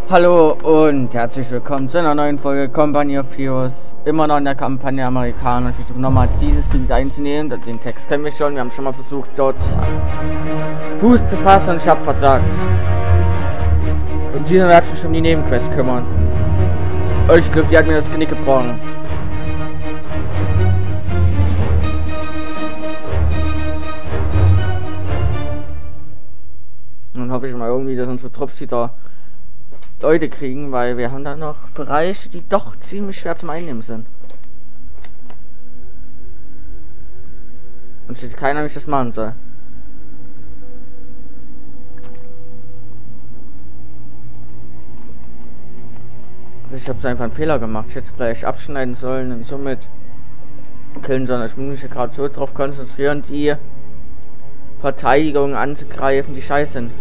Hallo und herzlich willkommen zu einer neuen Folge Company of Heroes. Immer noch in der Kampagne Amerikaner. Ich versuche nochmal dieses Gebiet einzunehmen. Den Text kennen wir schon. Wir haben schon mal versucht, dort Fuß zu fassen und ich habe versagt. Und dieser werde ich mich um die Nebenquest kümmern. Ich glaube, die hat mir das Genick gebrochen. Dann hoffe ich mal irgendwie, dass unsere Trupps wieder Leute kriegen, weil wir haben da noch Bereiche, die doch ziemlich schwer zum Einnehmen sind. Und steht keiner, wie ich das machen soll. Also ich habe so einfach einen Fehler gemacht. Ich hätte vielleicht abschneiden sollen und somit killen sollen. Ich muss mich ja gerade so darauf konzentrieren, die Verteidigung anzugreifen, die scheiße sind.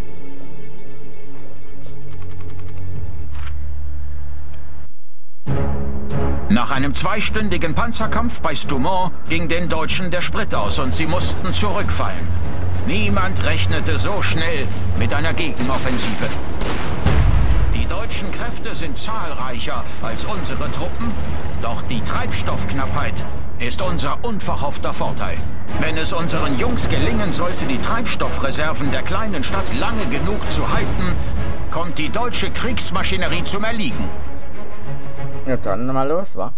Nach einem zweistündigen Panzerkampf bei Stoumont ging den Deutschen der Sprit aus und sie mussten zurückfallen. Niemand rechnete so schnell mit einer Gegenoffensive. Die deutschen Kräfte sind zahlreicher als unsere Truppen, doch die Treibstoffknappheit ist unser unverhoffter Vorteil. Wenn es unseren Jungs gelingen sollte, die Treibstoffreserven der kleinen Stadt lange genug zu halten, kommt die deutsche Kriegsmaschinerie zum Erliegen. Ja, dann mal los, wa?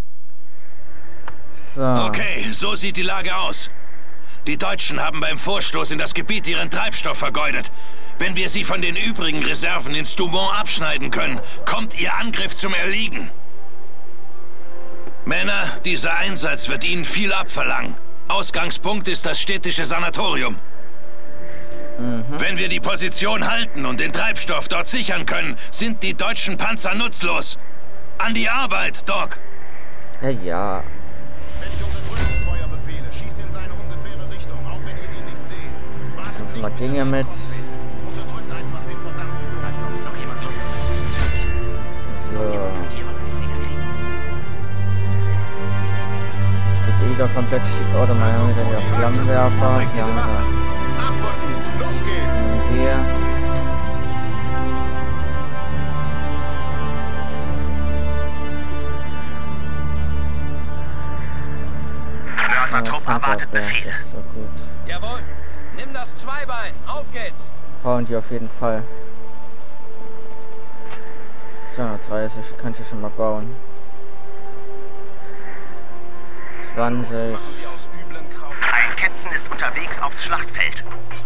So. Okay, so sieht die Lage aus. Die Deutschen haben beim Vorstoß in das Gebiet ihren Treibstoff vergeudet. Wenn wir sie von den übrigen Reserven in Stoumont abschneiden können, kommt ihr Angriff zum Erliegen. Männer, dieser Einsatz wird ihnen viel abverlangen. Ausgangspunkt ist das städtische Sanatorium. Wenn wir die Position halten und den Treibstoff dort sichern können, sind die deutschen Panzer nutzlos. An die Arbeit, Doc! Ja, ja. Nehmen wir den hier mit. So. Es geht eh wieder komplett schick. Oder mal haben wir wieder hier Flammenwerfer. Hier haben wir Los geht's! hier. Trupp erwartet Befehl. So gut. Jawohl. Nimm das Zweibein. Auf geht's. Brauchen die auf jeden Fall. 230 kann ich schon mal bauen. 20. Ein Captain ist unterwegs aufs Schlachtfeld.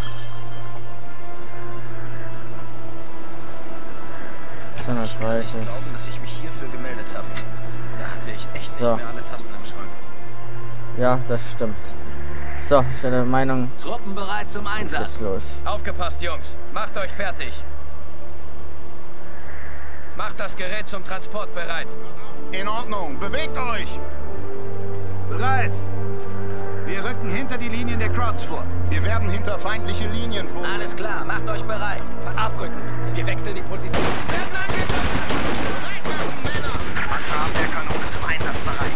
Ich kann nicht glauben, dass ich mich hierfür gemeldet habe. Da hatte ich echt nicht mehr alle Tasten im Schrank. Ja, das stimmt. So, ich bin der Meinung. Truppen bereit zum Einsatz. Geht's los. Aufgepasst, Jungs. Macht euch fertig. Macht das Gerät zum Transport bereit. In Ordnung. Bewegt euch! Bereit! Wir rücken hinter die Linien der Krauts vor. Wir werden hinter feindliche Linien vor. Alles klar, macht euch bereit. Abrücken. Wir wechseln die Position. Werden angegriffen! Bereit machen, Männer! Panzer der Kanone zum Einsatz bereit.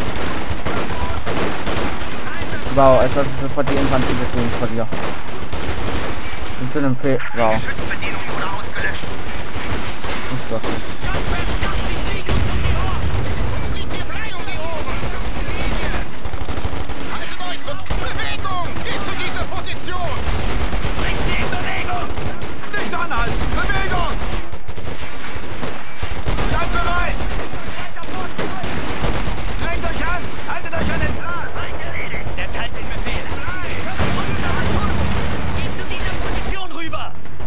Wow, als ob ich sofort die Infanterie deswegen verliere. Und zu einem Fehl. Wow. Schützenbedienung wurde ausgelöscht. Nicht wirklich. Haltet euch! Bewegung! Geht zu dieser Position! Bringt sie in Bewegung! Nicht anhalten! Bewegung! Seid bereit! Strengt euch an! Haltet euch an den Plan! Erteilt den Befehl. Geht zu dieser Position rüber!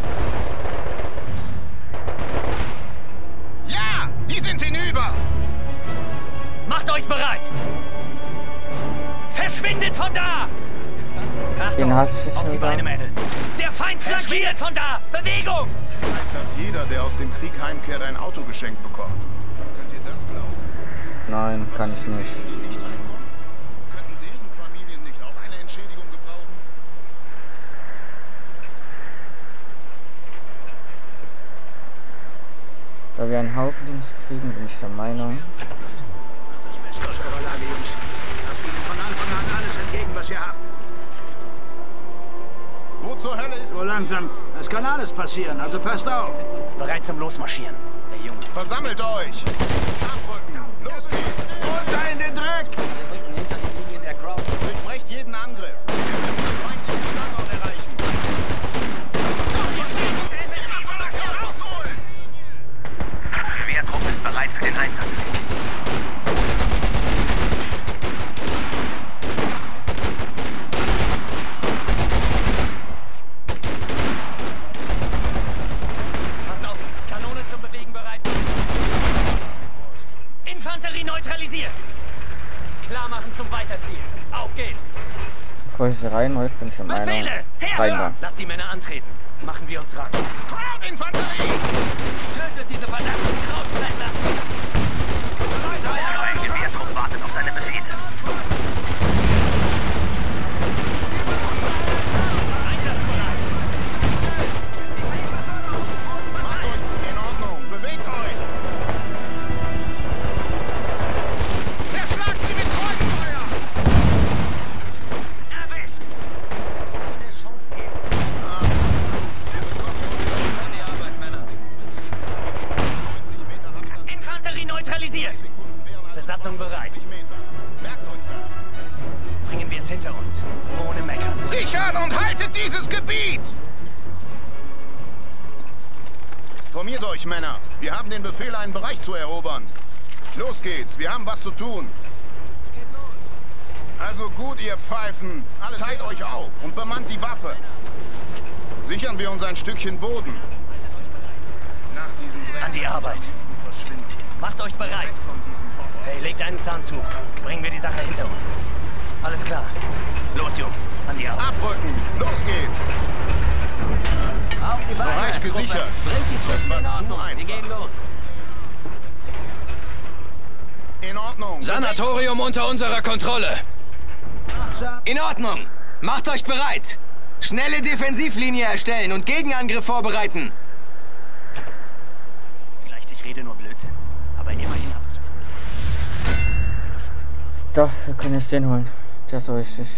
Ja! Die sind hinüber! Macht euch bereit! Verschwindet von da! Den hasse ich jetzt Auf schon die wieder. Beine, Mädels! Der Feind flankiert von da! Bewegung! Das heißt, dass jeder, der aus dem Krieg heimkehrt, ein Auto geschenkt bekommt. Könnt ihr das glauben? Nein, kann ich nicht. Die nicht reinkommen? Könnten deren Familien nicht auch eine Entschädigung gebrauchen? Da wir einen Haufen Dings kriegen, bin ich der Meinung. Das Beste aus eurer Lage, Jungs. Habt ihnen von Anfang an alles entgegen, was ihr habt. Wo zur Hölle ist... So langsam Es kann alles passieren, also passt auf. Bereit zum Losmarschieren. Der Junge. Versammelt euch! Abrücken! Los geht's! Runter in den Dreck! Wir rücken hinter die Linien der Crowd. Durchbrecht jeden Angriff! Wir müssen den feindlichen Standort erreichen! Gewehrtrupp ist bereit für den Einsatz. Passt auf, Kanone zum Bewegen bereit. Infanterie neutralisiert. Klar machen zum Weiterziehen. Auf geht's. Bevor ich rein, heute bin ich in meiner Befehle! rein da. Lass die Männer antreten. Machen wir uns ran. Crowd-Infanterie! Tötet diese verdammten Krautfresser! Ein Gewehrtrupp wartet auf seine Befehle. Einsatzbereit! Macht euch in Ordnung! Bewegt euch! Zerschlagt sie mit Kreuzfeuer! Erwischt! Eine Chance geben. Die Arbeit, Männer. 90 Meter Abstand. Infanterie neutralisiert! Sekunden wären also Besatzung bereit. 20 Meter. Merkt euch das! Bringen wir es hinter uns. Ohne Meckern. Sichern und haltet dieses Gebiet! Formiert euch, Männer! Wir haben den Befehl, einen Bereich zu erobern. Los geht's! Wir haben was zu tun! Also gut, ihr Pfeifen! Teilt euch auf und bemannt die Waffe! Sichern wir uns ein Stückchen Boden! Nach diesem An die Arbeit. Verschwinden. Macht euch bereit. Von diesem Horror. Hey, legt einen Zahn zu. Bringen wir die Sache hinter uns. Alles klar. Los, Jungs. An die Arbeit. Abrücken! Los geht's! Auf die Beine, Bereich gesichert! Bringt die Truppen Das in war zu Ordnung. Wir gehen einfach. los. In Ordnung! Sanatorium unter unserer Kontrolle. In Ordnung. Macht euch bereit. Schnelle Defensivlinie erstellen und Gegenangriff vorbereiten. Vielleicht ich rede nur Blödsinn. Aber immerhin hab ich... Doch, wir können jetzt den holen. Der ist so richtig.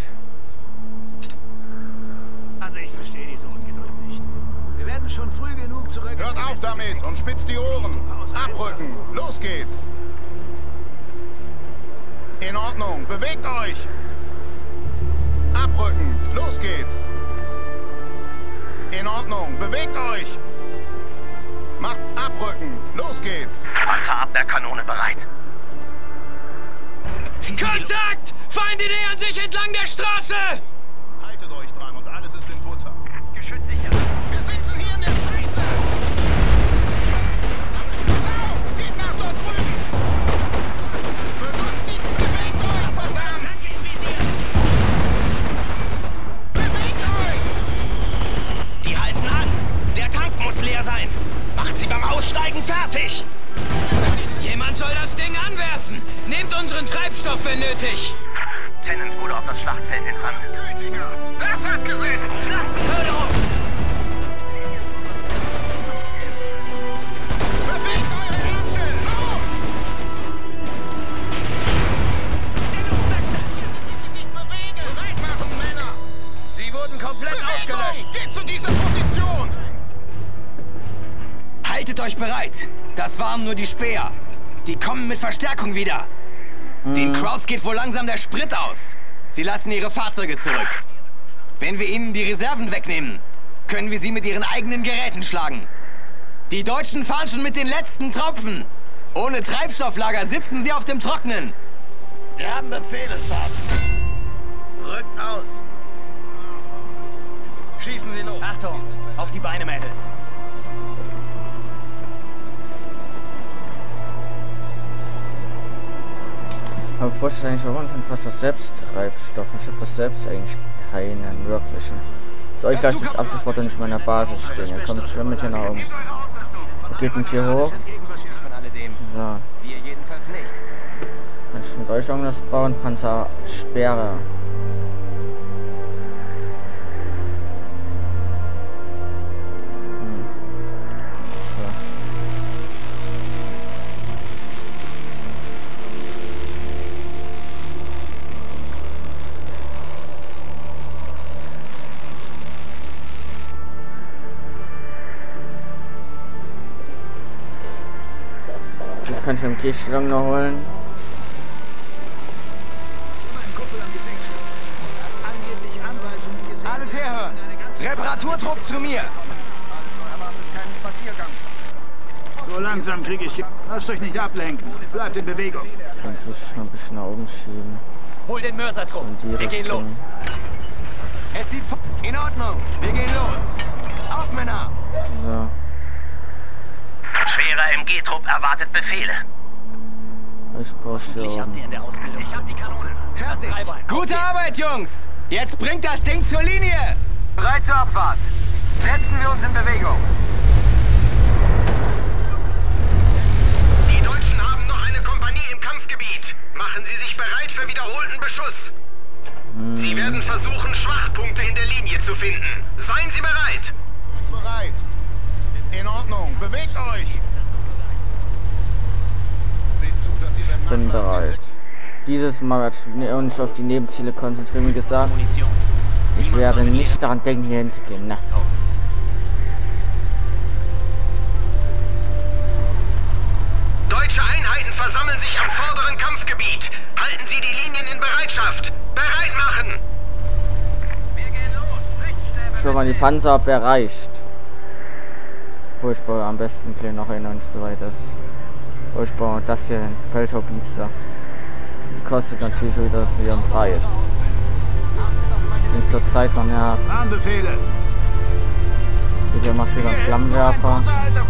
Also ich verstehe diese Ungeduld nicht. Wir werden schon früh genug zurück... Hört auf damit und spitzt die Ohren! Abrücken! Los geht's! In Ordnung! Bewegt euch! Abrücken! Los geht's! In Ordnung! Bewegt euch! Macht abrücken! Los geht's! Panzerabwehrkanone bereit. Schießen Sie... Kontakt! Feinde nähern sich entlang der Straße! Haltet euch dran und alles ist in Butter. Geschütz sicher. Wir sitzen hier in der Scheiße! Genau! Geht nach dort drüben! Benutzt die... Bewegt euch, verdammt! Flanke im Visier. Bewegt euch! Die halten an. Der Tank muss leer sein. Macht sie beim Aussteigen fertig. Jemand soll das Ding anwerfen! Nehmt unseren Treibstoff, wenn nötig! Tennant wurde auf das Schlachtfeld entsandt. Gütiger! Das hat gesessen! Förderung! Bewegt eure Ärsche! Los! Stellungswechsel! Wie sie sich bewegen! Bereit machen, Männer! Sie wurden komplett ausgelöscht! Geht zu dieser Position! Haltet euch bereit. Das waren nur die Späher. Die kommen mit Verstärkung wieder. Den Krauts geht wohl langsam der Sprit aus. Sie lassen ihre Fahrzeuge zurück. Wenn wir ihnen die Reserven wegnehmen, können wir sie mit ihren eigenen Geräten schlagen. Die Deutschen fahren schon mit den letzten Tropfen. Ohne Treibstofflager sitzen sie auf dem Trocknen. Wir haben Befehle, Sergeant. Rückt aus. Schießen Sie los! Achtung! Auf die Beine, Mädels! Aber bevor ich das eigentlich auch kann, passt das selbst Treibstoff. Ich habe das selbst eigentlich keinen wirklichen. So, ich lasse das ab sofort nicht meiner Basis stehen. Ihr kommt schon mit hier nach oben. Geht mit hier hoch. Von alledem. So. Wir jedenfalls nicht. Kann ich mit euch irgendwas bauen? Panzersperre. kann ich im Kirchstellung noch holen. Alles herhören. Reparaturtrupp zu mir. So langsam kriege ich... Lasst euch nicht ablenken. Bleibt in Bewegung. Kann ich noch ein bisschen nach oben schieben. Hol den Mörsertrupp. Wir gehen los. Es sieht... In Ordnung. Wir gehen los. Auf, Männer. So. Schwerer MG-Trupp erwartet Befehle. Ich brauche hier oben. in der Ausbildung. Ich hab die Kanonen. Fertig. Gute Arbeit, Jungs. Jetzt bringt das Ding zur Linie. Bereit zur Abfahrt. Setzen wir uns in Bewegung. Die Deutschen haben noch eine Kompanie im Kampfgebiet. Machen Sie sich bereit für wiederholten Beschuss. Sie werden versuchen, Schwachpunkte in der Linie zu finden. Seien Sie bereit. Bereit. In Ordnung. Bewegt euch. Seht zu, dass ihr Ich bin bereit. Dieses Mal werde ich uns auf die Nebenziele konzentrieren, wie gesagt. Ich werde nicht daran denken, hier hinzugehen. Na. Deutsche Einheiten versammeln sich am vorderen Kampfgebiet. Halten Sie die Linien in Bereitschaft. Bereit machen! Wir gehen los. Schon mal die Panzerabwehr reicht. Furchtbar, am besten gleich noch einer und so weiter ist. Furchtbar, das hier, den Feldhaubitzer. Die kostet natürlich wieder ihren Preis. Sind zur Zeit noch ja. Warnbefehle. Hier machst du wieder einen Flammenwerfer.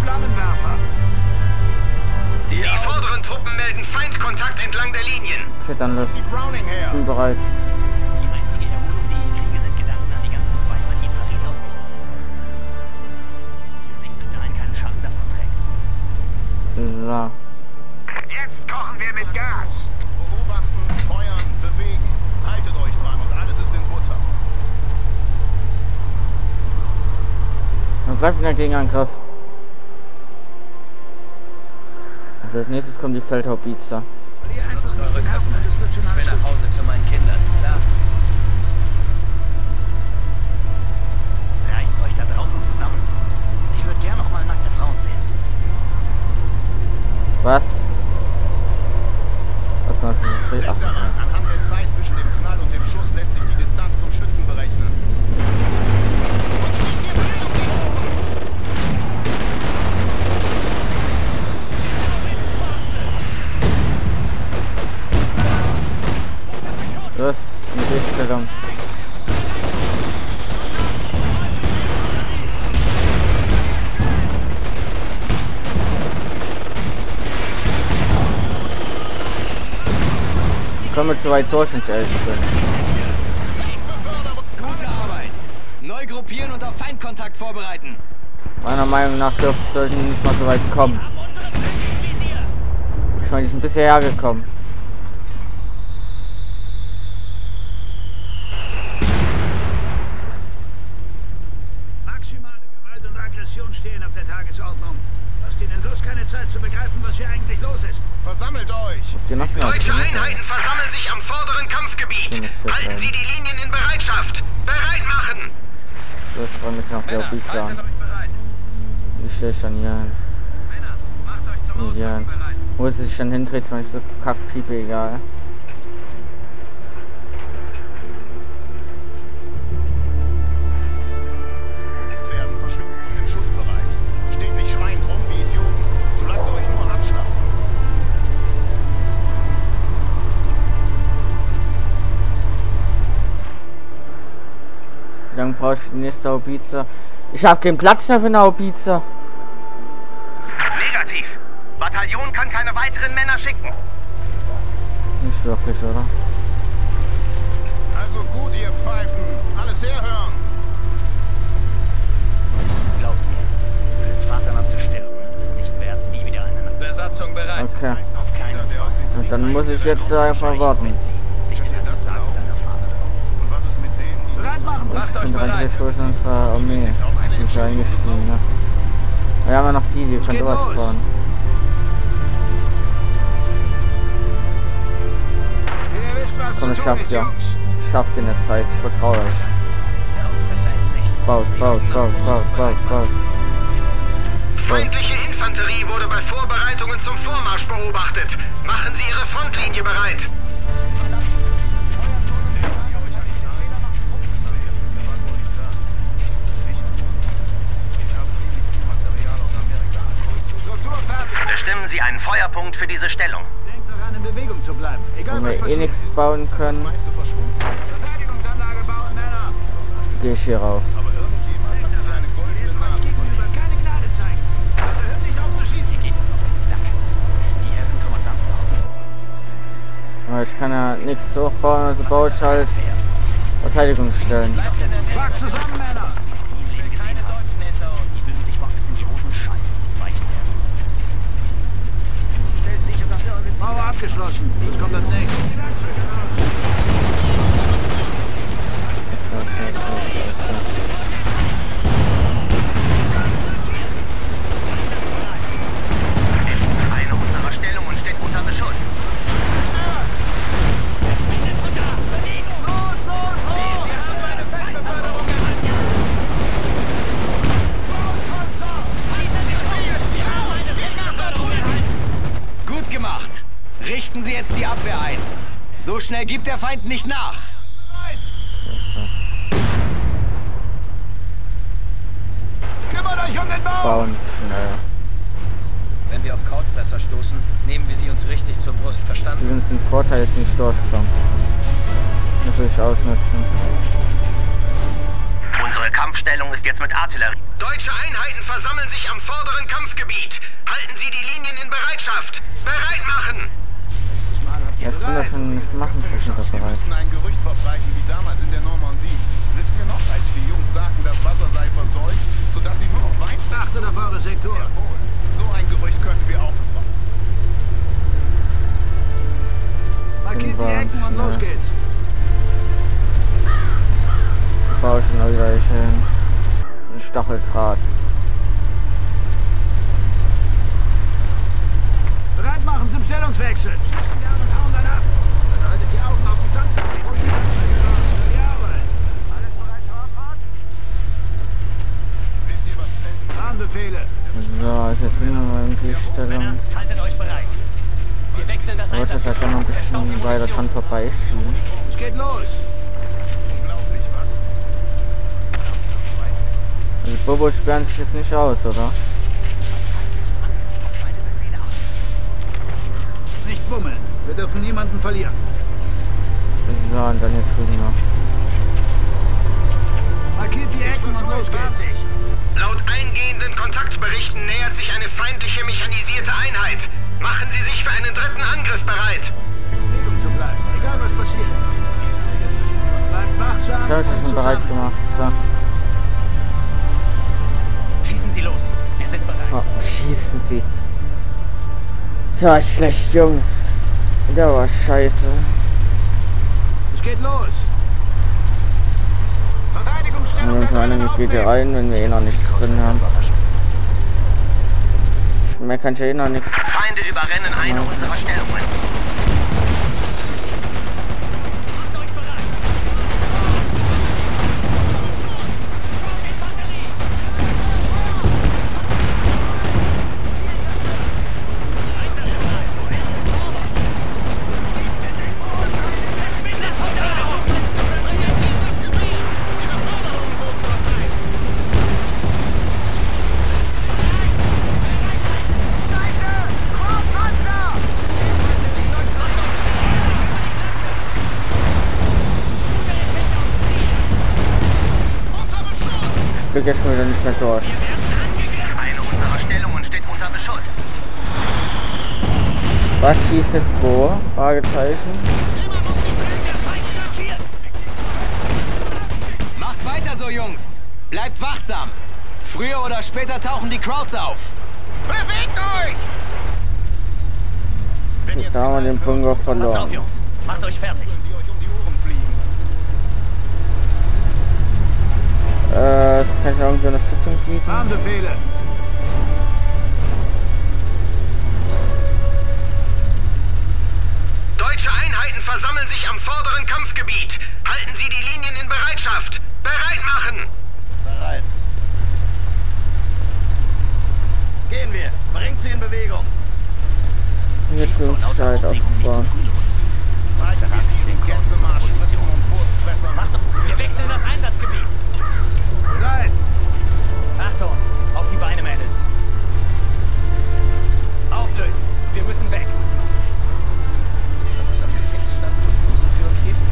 Die vorderen Truppen melden Feindkontakt entlang der Linien. Okay, dann los. Ich bin bereit. Die einzige Erholung, die ich kriege, sind Gedanken an die ganzen Weiber, die in Paris auf mich warten. Die sich bis dahin keinen Schaden davon trägt. So. Jetzt kochen wir mit Gas. Beobachten, feuern, bewegen. Haltet euch dran und alles ist in Butter. Man bleibt in der Gegenangriff. Also als nächstes kommen die Feldhaubitzer. Ich will nach Hause zu meinen Kindern. Klar. Reißt euch da draußen zusammen. Ich würde gern noch mal nackte Frauen sehen. Was? Was war das? Ach, Anhand der Zeit zwischen dem Knall und dem Schuss lässt sich die Distanz zum Schützen berechnen. los, mit der Stellung. Kommen wir zu weit durch, wenn ich ehrlich bin. Gute Arbeit. Neu gruppieren und auf Feindkontakt vorbereiten. Meiner Meinung nach sollten die nicht mal so weit kommen. Ich meine, die sind bisher hergekommen. Maximale Gewalt und Aggression stehen auf der Tagesordnung. Lasst ihnen bloß keine Zeit zu begreifen, was hier eigentlich los ist. Versammelt euch! Deutsche Einheiten versammeln sich am vorderen Kampfgebiet. Halten Sie die Linien in Bereitschaft. Bereit machen! So, ich freue mich noch der Pizza an. Wie stehe ich dann hier hin? Hier hin. Wo sie sich dann hindreht, ist mir nicht so kackpiepe egal. Werden verschwinden aus dem Schussbereich. Steht nicht schreiend rum wie Idioten. So lasst euch nur abschlagen. Wie lange brauche ich die nächste Haubitze? Ich habe keinen Platz mehr für eine Haubitze. Negativ. Bataillon kann keine weiteren Männer schicken. Nicht wirklich, oder? Also gut, ihr Pfeifen. Alles herhören. Glaubt mir, für das Vaterland zu sterben, ist es nicht wert, nie wieder eine Besatzung bereit. Okay. Auf keiner, der aus den Und dann muss ich jetzt einfach warten. Nicht in der Sache deiner Vater. Und was ist mit denen, die... Bereit machen! Ich bin bereit für unsere Armee. Die ist ja eingestiegen, ne? Wir haben ja noch die kann sowas fahren. Ihr wisst, was Komm, ich schaff's ja. Ich schaff den in der Zeit. Ich vertraue euch. Baut, baut, baut, baut, baut, baut. Feindliche Infanterie wurde bei Vorbereitungen zum Vormarsch beobachtet. Machen Sie Ihre Frontlinie bereit. Bestimmen Sie einen Feuerpunkt für diese Stellung. Denkt daran, in Bewegung zu bleiben. Egal, wenn wir eh nichts bauen können, Verteidigungsanlage bauen, Männer. gehe ich hier rauf. Aber irgendjemand hat sich eine goldene Nase Gegenüber keine Gnade zeigen. Also hört nicht auf zu schießen. Geht es auf den Sack. Die Ehrenkommandanten Aber ich kann ja nichts hochbauen, also baue ich halt Verteidigungsstellen. Schlag zusammen, Männer. keine Deutschen hinter uns. Die würden sich woanders in die Hosen scheißen. Weichen werden. Stellt sicher, dass ihr eure Mauer abgeschlossen. Was kommt als nächstes? Eine unserer Stellungen steht unter Beschuss. Gut gemacht. Richten Sie jetzt die Abwehr ein. So schnell gibt der Feind nicht nach. Kümmert euch um den Bau. Bauen schnell. Wenn wir auf Krautfresser stoßen, nehmen wir sie uns richtig zur Brust. Verstanden? Die sind ein Vorteil, ist nicht Durchsprung. Das will ich ausnutzen. Unsere Kampfstellung ist jetzt mit Artillerie. Deutsche Einheiten versammeln sich am vorderen Kampfgebiet. Halten Sie die Linien in Bereitschaft. Bereit machen! Ja, ich bin da schon, ich mache mich schon Wir bereit. müssten ein Gerücht verbreiten, wie damals in der Normandie. Wisst ihr noch, als die Jungs sagten, das Wasser sei verseucht, sodass sie nur noch Wein Achtet auf eure Sektor. Jawohl. So ein Gerücht könnten wir auch gebrauchen. Markiert die Ecken und los geht's. Baue ich noch wieder hin. Ein Stacheldraht. Bereit machen zum Stellungswechsel. Schießen wir an und hauen dann ab. Dann haltet die Augen auf die Panzer. Jawohl. Alles bereit zur Abfahrt? Wisst ihr, was Warnbefehle. So, ich jetzt wieder mal in die Stellung. Haltet euch bereit. Wir wechseln das Ich wollte das halt noch ein bisschen weiter dran vorbeischieben. Es geht los. unglaublich, was? Also Bobo sperren sich jetzt nicht aus, oder? Nicht bummeln. Wir dürfen niemanden verlieren. So, und dann hier drüben noch. Markiert die Ecken und los geht's. Laut eingehenden Kontaktberichten nähert sich eine feindliche mechanisierte Einheit. Machen Sie sich für einen dritten Angriff bereit. In Bewegung zu bleiben. Egal was passiert. Bleibt wachsam. Ich habe und mich schon bereit zusammen. gemacht. So. Schießen Sie los. Wir sind bereit. Oh, schießen Sie. Tja, schlecht, Jungs. Der war scheiße. Es geht los. Verteidigungsstellung. Wir nehmen mal eine mit GG1, wenn wir eh noch nichts drin haben. Mehr kann ich ja eh noch nichts. Feinde überrennen eine unserer Stellungen. Ich krieg jetzt schon wieder nicht mehr durch. Eine unserer Stellungen steht unter Beschuss. Was schießt jetzt wo? Fragezeichen. Macht weiter so, Jungs. Bleibt wachsam. Früher oder später tauchen die Crowds auf. Bewegt euch! Jetzt haben wir den Bunker Passt auf, verloren. Jungs. Macht euch fertig. Die euch um die Ohren fliegen. Kann ich irgendwie Unterstützung bieten? Warnbefehle. Deutsche Einheiten versammeln sich am vorderen Kampfgebiet. Halten Sie die Linien in Bereitschaft. Bereit machen! Bereit. Gehen wir. Bringt sie in Bewegung. Jetzt Zeit aufbauen. Zeigt mir diesen Gänsemarsch, Spritzen und Wurstfressern. Wir wechseln das Einsatzgebiet. Bereit! Achtung, auf die Beine, Mädels. Auflösen. Wir müssen weg. Was am Feststand für Busen für uns gibt?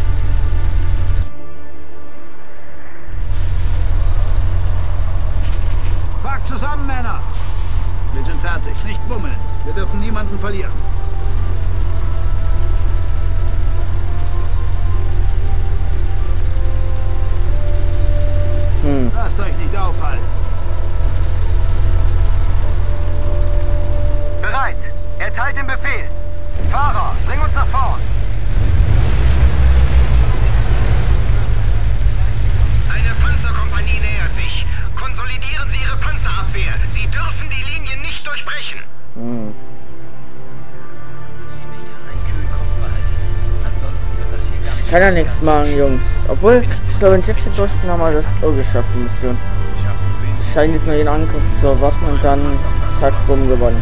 Packt zusammen, Männer! Wir sind fertig, nicht bummeln. Wir dürfen niemanden verlieren. Lasst euch nicht aufhalten. Bereit. Erteilt den Befehl. Fahrer, bring uns nach vorn. Eine Panzerkompanie nähert sich. Konsolidieren Sie Ihre Panzerabwehr. Sie dürfen die Linien nicht durchbrechen. Kann ja nichts machen, Jungs. Obwohl, ich glaube, in Texas durften haben wir das auch geschafft, die Mission. Ich scheine jetzt nur den Angriff zu erwarten und dann zack, bumm, gewonnen.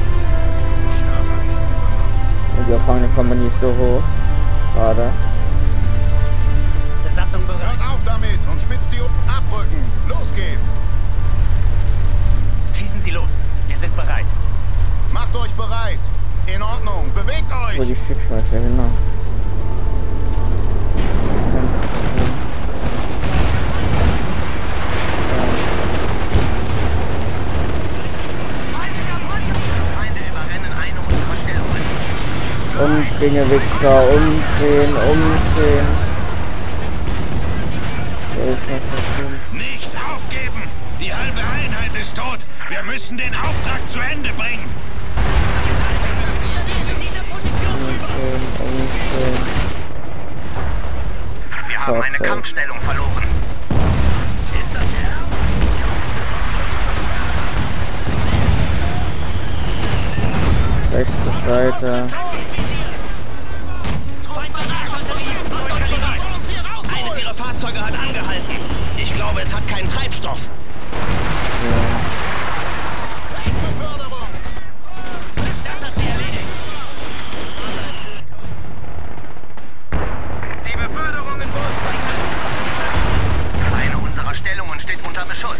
Und die erfahrene Kompanie ist so hoch. Gerade. Besatzung bereit. Hört auf damit und spitzt die abrücken. Los geht's. Schießen Sie los. Wir sind bereit. Macht euch bereit. In Ordnung. Bewegt euch. Wo die Schickschweizer, genau. Umdrehen, ihr Wichser, umdrehen. Nicht aufgeben! Die halbe Einheit ist tot! Wir müssen den Auftrag zu Ende bringen! Wir haben eine Kampfstellung verloren. Ist das ernst? Rechte Seite. Eines ihrer Fahrzeuge hat angehalten. Ich glaube, es hat keinen Treibstoff. Die Beförderung in Bord. Eine unserer Stellungen steht unter Beschuss.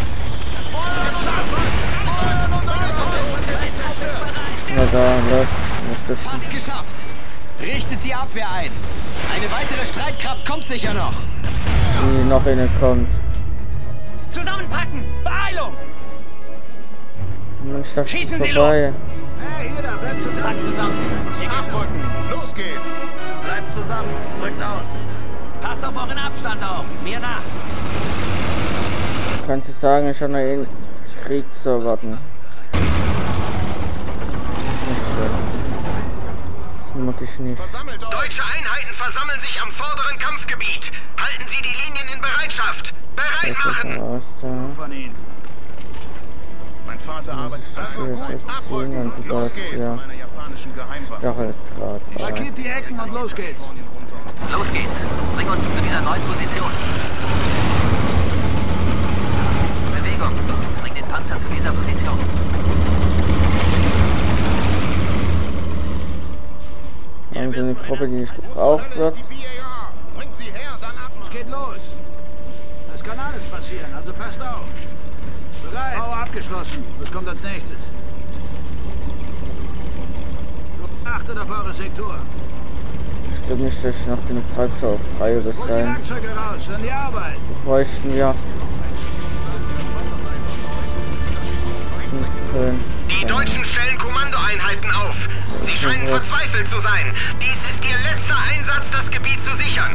Na da, läuft. Fast geschafft. Richtet die Abwehr ein. Eine weitere Streitkraft kommt sicher noch. Die noch eine kommt. Zusammenpacken! Beeilung! Mensch, das Schießen ist Sie vorbei. Hey, hier, da bleibt zusammen. Packt zusammen. Abrücken. Los geht's. Bleibt zusammen. Rückt aus. Passt auf euren Abstand auf. Mir nach. Kannst du sagen, ich habe noch einen Krieg zu erwarten. Das ist nicht schön. Das mag ich nicht. Versammelt euch. Deutsche Einheiten versammeln sich am vorderen Kampfgebiet. Halten Sie die Linien in Bereitschaft. Bereit Das ist machen! ein Raster. Von ihnen. Mein Vater arbeitet. Also jetzt gut, ziehen abrücken. und du Los darfst, geht's. ja. Meiner japanischen Geheimwaffe. Stacheldraht. Markiert die Ecken und los geht's. Los geht's. Bring uns zu dieser neuen Position. Bewegung. Bring den Panzer zu dieser Position. Eine Truppe, die nicht gebraucht wird. Bringt sie her, dann ab. Es geht los. Es kann alles passieren, also passt auf. Bereit. Bau abgeschlossen. Was kommt als nächstes? So, achtet auf eure Sektor. Ich glaube nicht, dass ich noch genug Treibstoff auf 3 bis Holt die dahin. Werkzeuge raus, an die Arbeit. Bräuchten wir. Die Deutschen stellen Kommandoeinheiten auf. Sie scheinen verzweifelt zu sein. Dies ist Ihr letzter Einsatz, das Gebiet zu sichern.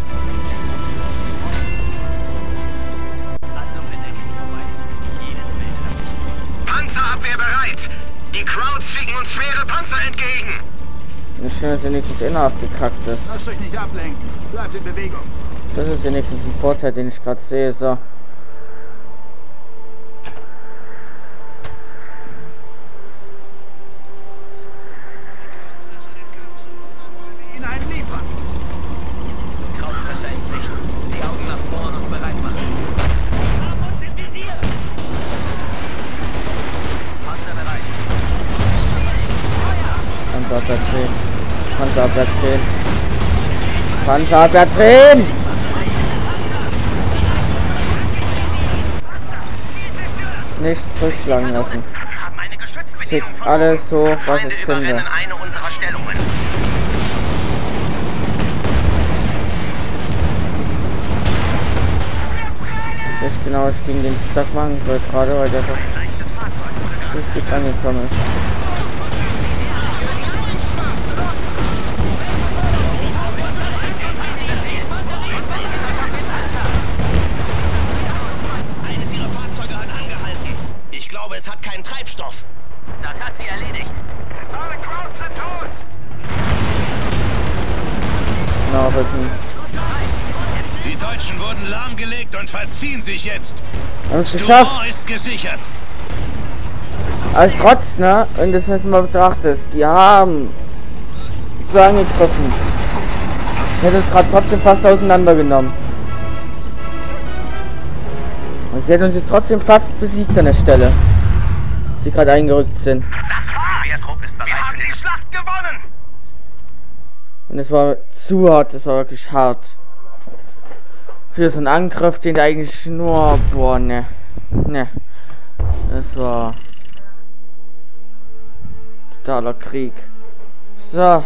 Also wenn der Krieg vorbei ist, kriege ich jedes Bild, das ich... Panzerabwehr bereit. Die Krauts schicken uns schwere Panzer entgegen. Nicht schön, dass wenigstens inner abgekackt ist. Lasst euch nicht ablenken. Bleibt in Bewegung. Das ist wenigstens ein Vorteil, den ich gerade sehe. So. Hineinliefern. Krautfresser in Sicht. Die Augen nach vorn und bereit machen. Wir haben uns im Visier. Panzer bereit. Panzerabwehr drehen. Panzerabwehr drehen. Panzerabwehr drehen! Nicht zurückschlagen lassen. Schick alles hoch, was ich finde. Nicht genau, ich gegen den Stock machen soll gerade, weil der doch richtig angekommen ist. Eines ihrer Fahrzeuge hat angehalten. Ich glaube, es hat keinen Treibstoff. Das hat sie erledigt. Alle Crowds sind tot. Nachrücken. Die Deutschen wurden lahmgelegt und verziehen sich jetzt. Haben es geschafft. Dumont ist gesichert. Aber trotz, ne, wenn du das jetzt mal betrachtest, die haben so angegriffen. Hätte uns gerade trotzdem fast auseinandergenommen. Und sie hätten uns jetzt trotzdem fast besiegt an der Stelle. Sie gerade eingerückt sind. Das war's. Der Trupp ist bereit. Wir haben die Schlacht gewonnen. Und es war zu hart, es war wirklich hart. Für so einen Angriff, den eigentlich nur, boah, ne. Ne. Es war totaler Krieg. So.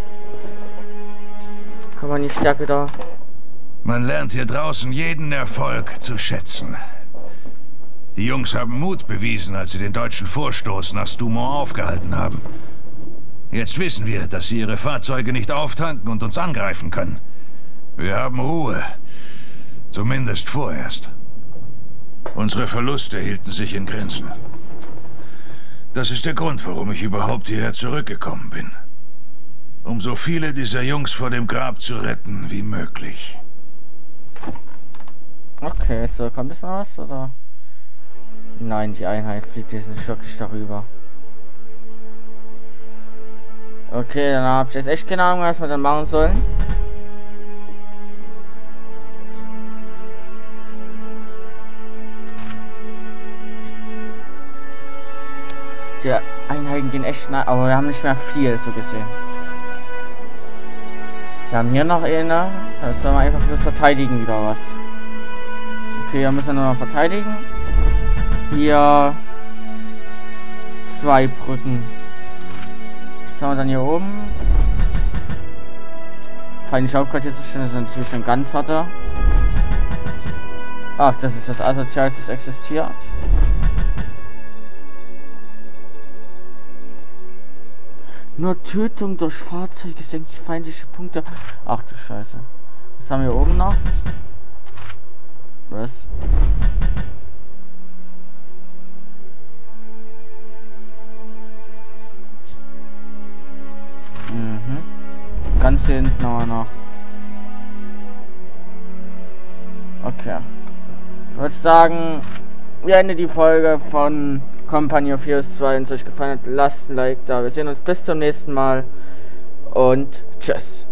Kann man die Stärke da. Man lernt hier draußen jeden Erfolg zu schätzen. Die Jungs haben Mut bewiesen, als sie den deutschen Vorstoß nach Dumont aufgehalten haben. Jetzt wissen wir, dass sie ihre Fahrzeuge nicht auftanken und uns angreifen können. Wir haben Ruhe. Zumindest vorerst. Unsere Verluste hielten sich in Grenzen. Das ist der Grund, warum ich überhaupt hierher zurückgekommen bin. Um so viele dieser Jungs vor dem Grab zu retten wie möglich. Okay, so kommt es noch was, oder? Nein, die Einheit fliegt jetzt nicht wirklich darüber. Okay, dann habe ich jetzt echt keine Ahnung, was wir dann machen sollen. Die Einheiten gehen echt nah, aber wir haben nicht mehr viel so gesehen. Wir haben hier noch eine, da sollen wir einfach bloß verteidigen wieder was. Okay, hier müssen wir nur noch verteidigen. Hier 2 Brücken. Was haben wir dann hier oben? Feindliche Hauptquartier zu stellen, das ist natürlich schon ganz harter. Ach, das ist das Asozialste, das existiert. Nur Tötung durch Fahrzeuge senkt die feindliche Punkte. Ach du Scheiße. Was haben wir oben noch? Was? Mhm. Ganz hier hinten aber noch. Okay. Ich würde sagen, wir enden die Folge von Company of Heroes 2. Wenn es euch gefallen hat, lasst ein Like da. Wir sehen uns bis zum nächsten Mal und tschüss.